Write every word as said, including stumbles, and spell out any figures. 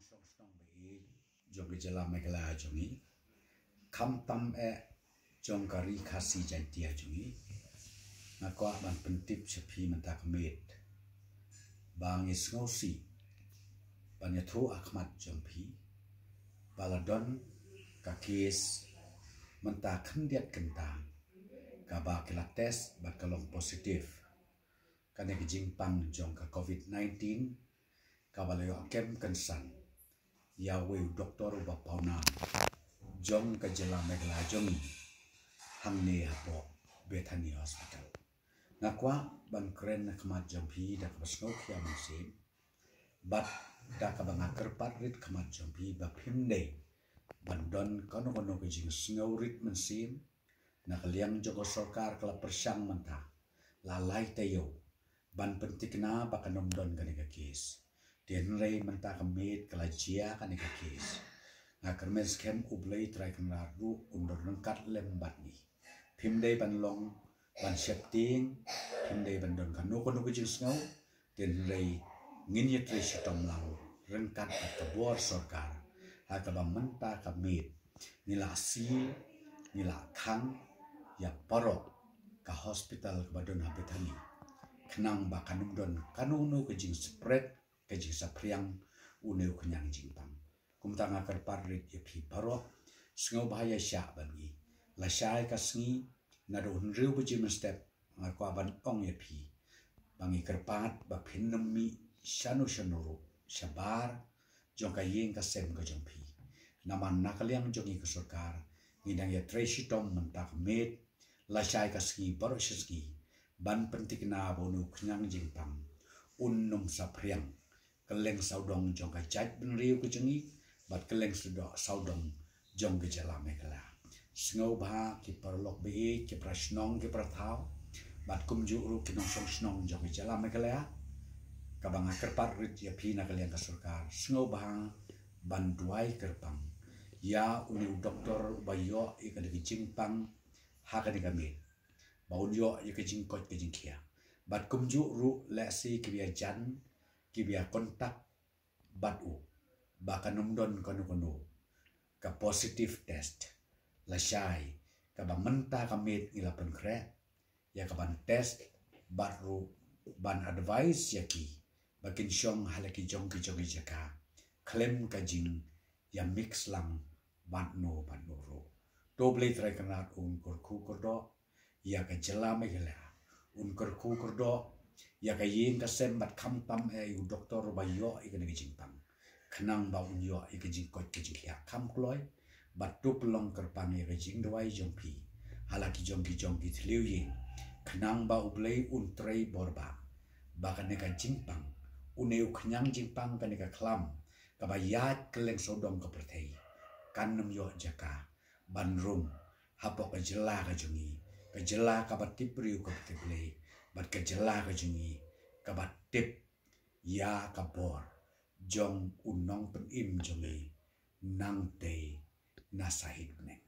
song stong be jong ke jela megala jongi kam tam e jong kari khasi jantia jongi ngakwa ban pentip sepi mentak met bang is ngosi ban yathu akhmat jompi baladon kakis mentak khendiat kentang kaba kila tes bat kalong positif kane kijingpang jong ka covid nineteen kabalayo kem kensan yawe doktor bapauna jong ka jela megla jong hamne hapo Bethany Hospital ngakwa ban kren na khamat jompi da kabasno khia musim bat da kabanga kerpat rit khamat jompi ba phimde bandon kono kono ke jing sngow rit musim na kaliang jogo sarkar kala persang manta lalai tayo ban pentikna bakanom don kanika kes den rei menta kamit kala jia kanika kes ngakermes kem ublei trai kanra ru undor nangkat lembat ni phimde ban long ban shepting phimde ban don kanu kono kujing sngow den rei ngin ye tre shitom lang rengkat ka bor sarkar ha ka ba menta kamit nila si nila khang ya parok ka hospital ka badon ha Bethany kenang ba kanum don kanunu ke jing spread ke jing sapriang uneu kenyang jingpang kumtanga kerpar rit ye phi paro sngow bahaya sya bangi la syai ka sngi na do hunriu bu jim step ngakwa ban ong ye phi bangi kerpat ba phinmi shanu shanuru shabar jong ka yeng ka sem ka jong phi naman nakaliang jongi ka sarkar ngidang ye treshitom mentak met la syai ka ski baro ski ban pentikna bonu kenyang jingpang unnum sapriang keleng saudong jong ka jat ben riu ke jengi bat keleng sudo saudong jong ke jela megala sngow ba ki perlok be ki prasnong ki prathau bat kumju ru ki nong song snong jong ke jela megala kabanga kerpat rit ya phina keleng ka sarkar sngow ba ban duai kerpang ya uni doktor bayo ikade ki jingpang ha ka digamit baun yo ye ke jing kot ke jing khia bat kumju ru le si ki bia jan ki bia kontak bat u ba kanum don kono kono ka positive test la shai ka ba menta ka met ila pen kre ya ka ban test bat ru ban advice ya ki bakin shong halaki jong ki jogi jaka claim ka jing ya mix lang ban no ban no ro doble trai kanat un kor khu kor do ya ka jela megala un kor khu kor do ya ka yeng ka sem bat kham tam e u doktor ba yo ikane ki jingpang khnang ba un yo ik jing kot ke jing ya kham kloi bat tu pelong kerpang ye jing doi jong pi halaki jong ki jong ki thliu ye khnang ba ublei un trei borba ba kane ka jingpang uneu khnang jingpang kane ka khlam ka ba yat keleng sodong ka perthei kanam yo jaka ban rum hapok ka jela ka jongi ka jela ka batip riu ka tiplei bat ka jela ka jongi ka batip ya ka bor jong unong pen im jongi nang te na sahid ne